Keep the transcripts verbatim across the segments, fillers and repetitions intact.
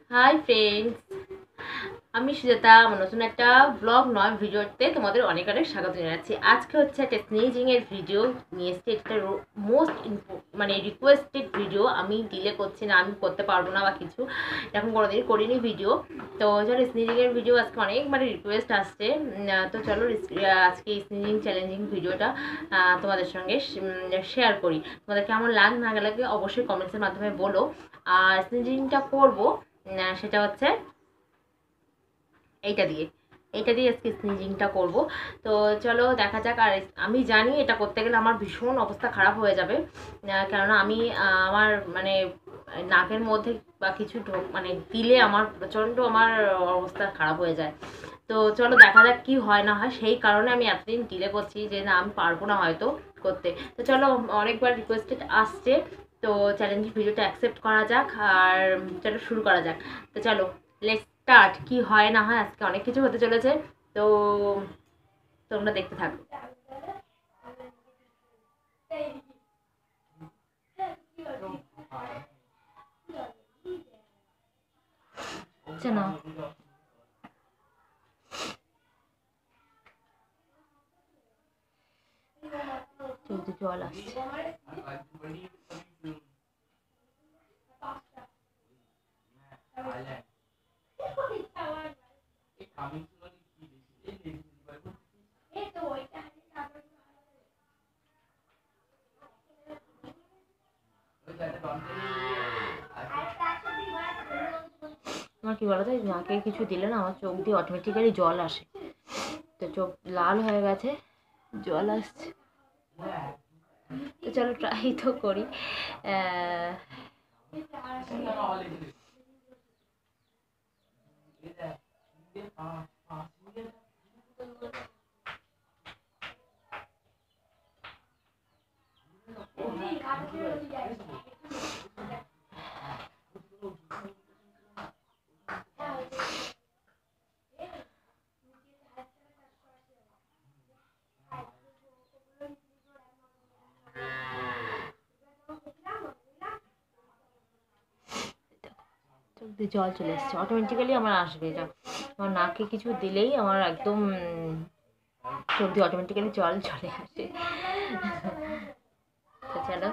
Hi friends, আমি সুজাতা। আমার নতুন একটা ব্লগ নয় ভিডিওতে তোমাদের অনেক অনেক স্বাগত জানাচ্ছি। আজকে হচ্ছে একটা স্নেজিং এর ভিডিও নিয়ে এসেছি। একটা মোস্ট মানে রিকোয়েস্টেড ভিডিও। আমি ডিলে করছি না, আমি করতে পারবো না বা কিছু, এরকম কোনোদিন করিনি ভিডিও। তো চলো স্নেজিং এর ভিডিও আজকে অনেক মানে রিকোয়েস্ট আসছে। তো চলো আজকে স্নেজিং চ্যালেঞ্জিং ভিডিওটা তোমাদের সঙ্গে শেয়ার করি। তোমাদের কেমন লাগ না লাগে অবশ্যই কমেন্টসের মাধ্যমে বলো। আর স্নেজিংটা করবো সেটা হচ্ছে এইটা দিয়ে এইটা দিয়ে আজকে স্নিজিংটা করব। তো চলো দেখা যাক। আর আমি জানি এটা করতে গেলে আমার ভীষণ অবস্থা খারাপ হয়ে যাবে, কেননা আমি আমার মানে নাকের মধ্যে বা কিছু মানে দিলে আমার প্রচণ্ড আমার অবস্থা খারাপ হয়ে যায়। তো চলো দেখা যাক কি হয় না হয়, সেই কারণে আমি এতদিন ডিলে করছি যে না আমি পারবো না হয়তো করতে। তো চলো, অনেকবার রিকোয়েস্টেড আসছে, তো চ্যালেঞ্জ ভিডিওটা অ্যাকসেপ্ট করা যাক আর চলো শুরু করা যাক। তো চলো লেটস স্টার্ট। কি হয় না হয় আজকে অনেক কিছু হতে চলেছে, তো তোমরা দেখতে থাকো। আচ্ছা না, চোখে জল আসছে। আমার কি বলতো, নাকে কিছু দিলে না আমার চোখ দিয়ে অটোমেটিক্যালি জল আসে। তো চোখ লাল হয়ে গেছে, জল আসছে। তো চলো ট্রাই তো করি। চোখ দিয়ে জল চলে এসছে, অটোমেটিক্যালি আমার আসবে এটা। আমার নাকে কিছু দিলেই আমার একদম চোখ দিয়ে অটোমেটিক্যালি জল চলে আসে। তো চলো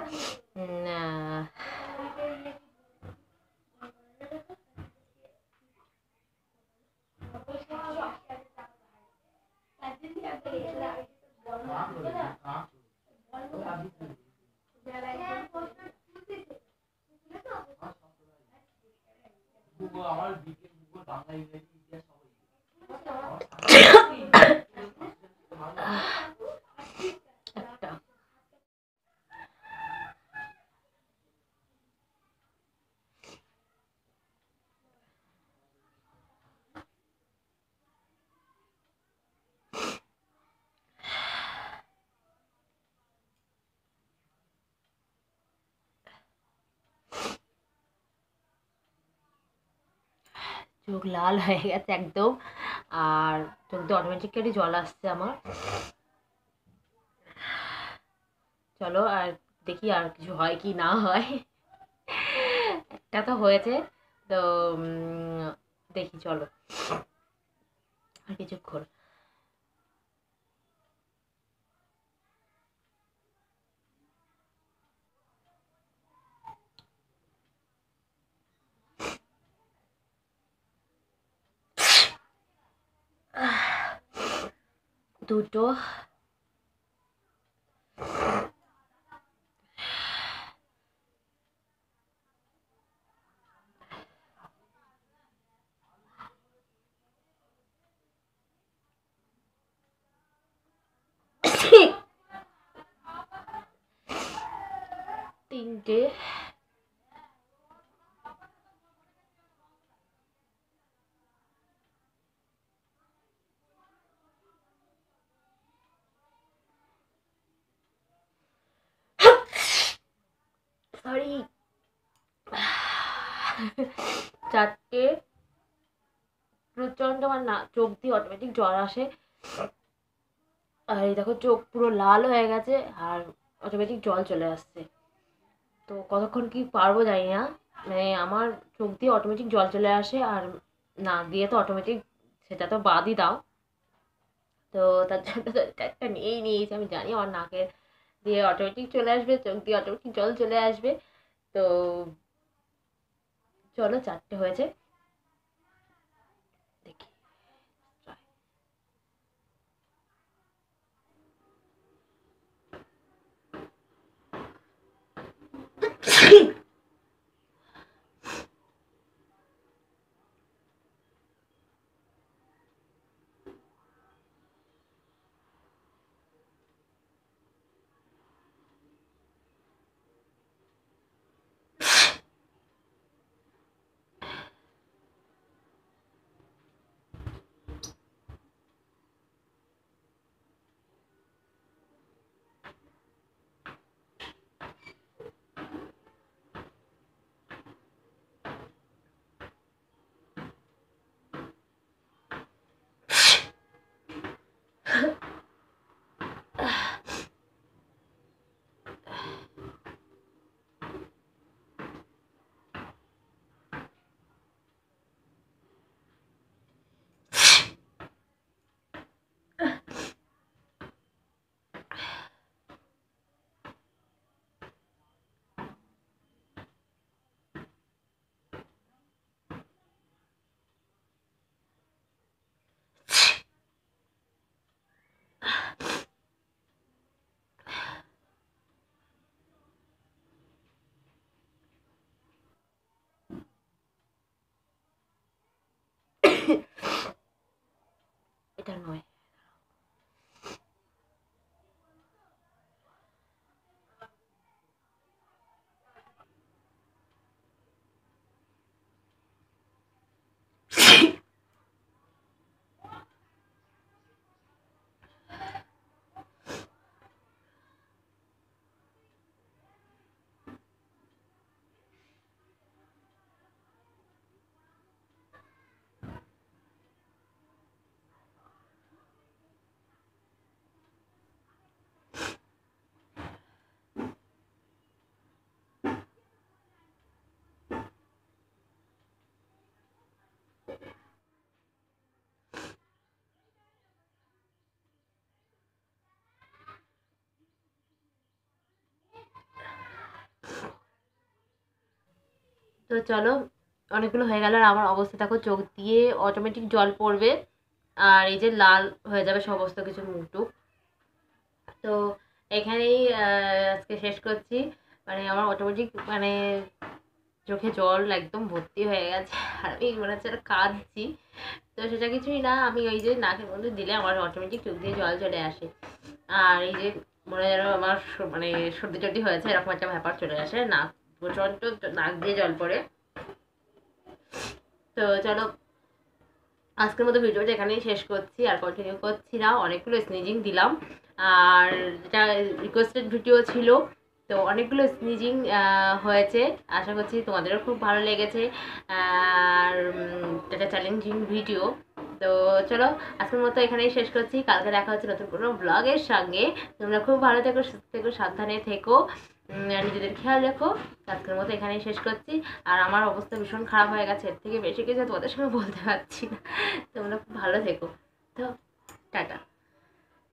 আমার বাংলা ইংরেজি ইতিহাস চোখ লাল হয়ে গেছে একদম, আর চোখ দিয়ে অটোমেটিক্যালি জল আসছে আমার। চলো আর দেখি আর কিছু হয় কি না হয়। একটা তো হয়েছে, তো দেখি চলো আর কিছুক্ষণ। দুটো তিনটে সরি চারটে প্রচন্ড আমার না চোখ দিয়ে অটোমেটিক জল আসে। আর এই দেখো চোখ পুরো লাল হয়ে গেছে আর অটোমেটিক জল চলে আসছে। তো কতক্ষণ কি পারবো জানি না, মানে আমার চোখ দিয়ে অটোমেটিক জল চলে আসে, আর নাক দিয়ে তো অটোমেটিক সেটা তো বাদই দাও। তো তার জন্য তো একটা নিয়েই নিয়েছি, আমি জানি আমার নাকের দিয়ে অটোমেটিক চলে আসবে, চোখ দিয়ে অটোমেটিক জল চলে আসবে। তো চলো, চারটে হয়েছে, দেখি। এটা নয়। তো চলো, অনেকগুলো হয়ে গেল, আর আমার অবস্থা দেখো, চোখ দিয়ে অটোমেটিক জল পড়বে, আর এই যে লাল হয়ে যাবে সমস্ত কিছু মুখটুক। তো এখানেই আজকে শেষ করছি। মানে আমার অটোমেটিক মানে চোখে জল একদম ভর্তি হয়ে গেছে, আর আমি মনে হচ্ছে কাঁদছি। তো সেটা কিছুই না, আমি ওই যে নাকের মধ্যে দিলে আমার অটোমেটিক চোখ দিয়ে জল চলে আসে। আর এই যে মনে যেন আমার মানে সর্দি টর্দি হয়েছে এরকম একটা ব্যাপার চলে আসে, নাক প্রচণ্ড নাক দিয়ে জল পড়ে। তো চলো, আজকের মতো ভিডিওটা এখানেই শেষ করছি, আর কন্টিনিউ করছি না। অনেকগুলো স্নিজিং দিলাম, আর যেটা রিকোয়েস্টেড ভিডিও ছিল, তো অনেকগুলো স্নিজিং হয়েছে। আশা করছি তোমাদেরও খুব ভালো লেগেছে, আর এটা চ্যালেঞ্জিং ভিডিও। তো চলো, আজকের মতো এখানেই শেষ করছি। কালকে দেখা হচ্ছে নতুন কোনো ব্লগের সঙ্গে। তোমরা খুব ভালো থেকো, সুস্থ থেকো, সাবধানে থেকো, নিজেদের খেয়াল রেখো। আজকের মতো এখানেই শেষ করছি। আর আমার অবস্থা ভীষণ খারাপ হয়ে গেছে, এর থেকে বেশি কিছু তোমাদের সঙ্গে বলতে পারছি না। তোমরা খুব ভালো থেকো। তো টাটা।